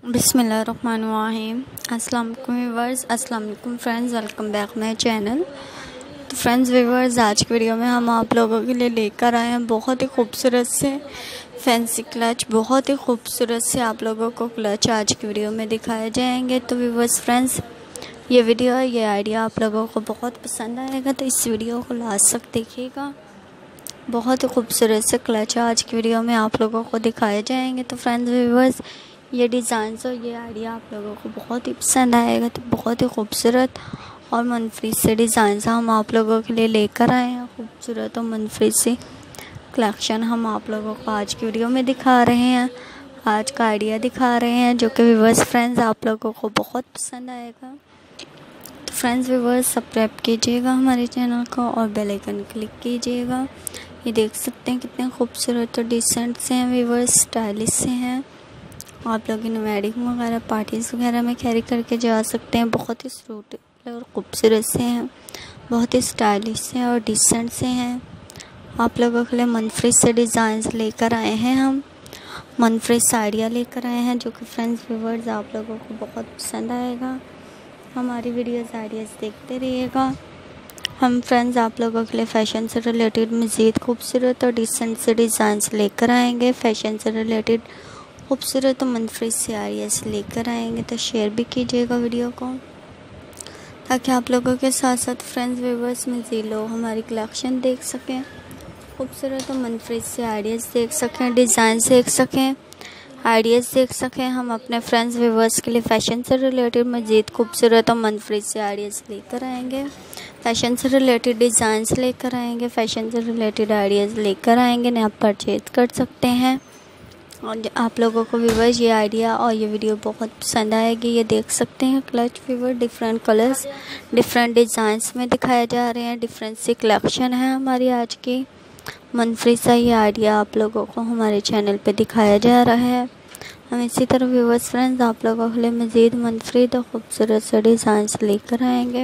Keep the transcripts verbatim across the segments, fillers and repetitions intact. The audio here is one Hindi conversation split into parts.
बिस्मिल्लाहिर्रहमानिर्रहीम। अस्सलाम वालेकुम व्यूअर्स, अस्सलाम वालेकुम friends, welcome back my channel. तो फ्रेंड्स व्यूअर्स, आज की वीडियो में हम आप लोगों के लिए लेकर आए हैं बहुत ही खूबसूरत से फैंसी क्लच। बहुत ही खूबसूरत से आप लोगों को क्लच आज की वीडियो में दिखाए जाएंगे। तो व्यूअर्स फ्रेंड्स, ये वीडियो ये आइडिया आप लोगों को बहुत पसंद आएगा, तो इस वीडियो को लास्ट तक देखिएगा। बहुत ही खूबसूरत से क्लच आज की वीडियो में आप लोगों को दिखाए जाएंगे। तो फ्रेंड्स व्यूअर्स, ये डिज़ाइन और ये आइडिया आप लोगों को बहुत ही पसंद आएगा। तो बहुत ही खूबसूरत और मनफरद से डिज़ाइन हम आप लोगों के लिए लेकर आए हैं। खूबसूरत और मनफरद से कलेक्शन हम आप लोगों को आज की वीडियो में दिखा रहे हैं, आज का आइडिया दिखा रहे हैं, जो कि व्यूअर्स फ्रेंड्स आप लोगों को बहुत पसंद आएगा। तो फ्रेंड्स व्यूअर्स, सब्सक्राइब कीजिएगा हमारे चैनल को और बेल आइकन क्लिक कीजिएगा। ये देख सकते हैं कितने खूबसूरत और डिसेंट से हैं व्यूअर्स, स्टाइलिश से हैं। आप लोग इन वेडिंग वगैरह पार्टीज़ वगैरह में कैरी करके जा सकते हैं। बहुत ही सूटेबल और खूबसूरत से हैं, बहुत ही स्टाइलिश से और डिसेंट से हैं। आप लोगों के लिए मनफरद से डिज़ाइंस लेकर आए हैं, हम मनफरद से आइडिया लेकर आए हैं, जो कि फ्रेंड्स व्यूअर्स आप लोगों को बहुत पसंद आएगा। हमारी वीडियोज़ आइडियाज़ देखते रहिएगा। हम फ्रेंड्स आप लोगों के लिए फ़ैशन से रिलेटेड मज़ीद खूबसूरत और डिसेंट से डिज़ाइंस लेकर आएंगे। फ़ैशन से रिलेटेड खूबसूरत और मनफरद से आइडियाज़ लेकर आएंगे। तो शेयर भी कीजिएगा वीडियो को, ताकि आप लोगों के साथ साथ फ्रेंड्स व्यूअर्स मज़ीद लोग हमारी कलेक्शन देख सकें, खूबसूरत और मनफरद से आइडियाज़ देख सकें, डिज़ाइन देख सकें, आइडियाज़ देख सकें। हम अपने फ्रेंड्स व्यूअर्स के लिए फ़ैशन से रिलेटेड मज़ीद खूबसूरत और मनफरद से आइडियाज़ लेकर आएंगे, फ़ैशन से रिलेटेड डिज़ाइंस लेकर आएंगे, फ़ैशन से रिलेटेड आइडियाज़ लेकर आएंगे। ने आप परचेज कर सकते हैं। और आप लोगों को व्यूअर्स ये आइडिया और ये वीडियो बहुत पसंद आएगी। ये देख सकते हैं clutch viewer different colours different designs में दिखाए जा रहे हैं। डिफरेंट सी कलेक्शन है हमारी आज की। मनफरद सा ये आइडिया आप लोगों को हमारे चैनल पे दिखाया जा रहा है। हम इसी तरह व्यूअर्स फ्रेंड्स आप लोगों के लिए मज़ीद मनफरद और ख़ूबसूरत से डिज़ाइंस लेकर आएंगे।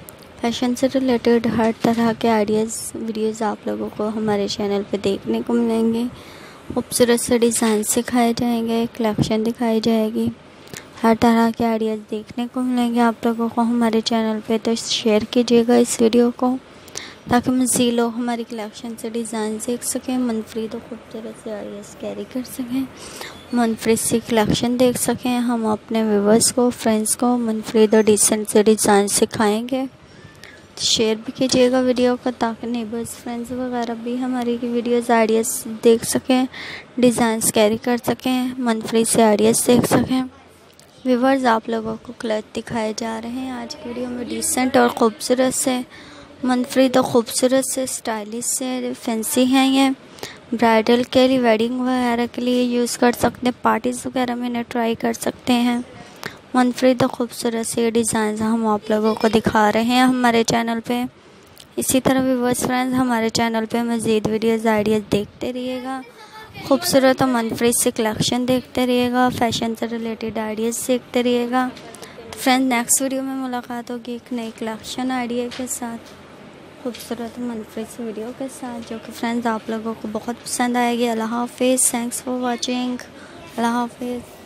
फैशन से रिलेटेड हर तरह के आइडियाज़ वीडियोज़ आप लोगों को हमारे चैनल पे देखने को मिलेंगे। खूबसूरत से डिज़ाइन सिखाए जाएंगे, कलेक्शन दिखाई जाएगी, हर तरह के आइडियाज़ देखने को मिलेंगे आप लोगों को हमारे चैनल पे। तो शेयर कीजिएगा इस वीडियो को, ताकि मज़ीद लोग हमारी कलेक्शन से डिज़ाइन देख सकें, मनफरद और खूबसूरत से आइडियाज़ कैरी कर सकें, मनफरद से कलेक्शन देख सकें। हम अपने व्यूअर्स को फ्रेंड्स को मनफरद और डिसेंट से डिज़ाइन सिखाएँगे। शेयर भी कीजिएगा वीडियो को, ताकि नेबर्स फ्रेंड्स वगैरह भी हमारी वीडियोज़ आइडियाज़ देख सकें, डिज़ाइंस कैरी कर सकें, मनफरद से आइडियाज़ देख सकें। व्यूअर्स आप लोगों को क्लच दिखाए जा रहे हैं आज की वीडियो में, डिसेंट और ख़ूबसूरत से, मनफरद और ख़ूबसूरत से, स्टाइलिश से, फैंसी हैं। ये ब्राइडल के लिए, वेडिंग वगैरह के लिए यूज़ कर सकते हैं, पार्टीज़ वगैरह में इन्हें ट्राई कर सकते हैं। मनफरद और ख़ूबसूरत से डिज़ाइन हम आप लोगों को दिखा रहे हैं हमारे चैनल पे। इसी तरह व्यूअर्स फ्रेंड्स हमारे चैनल पे मज़ीद वीडियोज़ आइडियाज़ देखते रहिएगा, खूबसूरत और मनफरद से कलेक्शन देखते रहिएगा, फ़ैशन से रिलेटेड आइडियाज़ देखते रहिएगा। तो फ्रेंड्स नेक्स्ट वीडियो में मुलाकात होगी एक नई कलेक्शन आइडिया के साथ, खूबसूरत मनफरद से वीडियो के साथ, जो कि फ्रेंड्स आप लोगों को बहुत पसंद आएगी। अल्लाह हाफिज़, थैंक्स फॉर वॉचिंग। अल्लाह हाफिज़।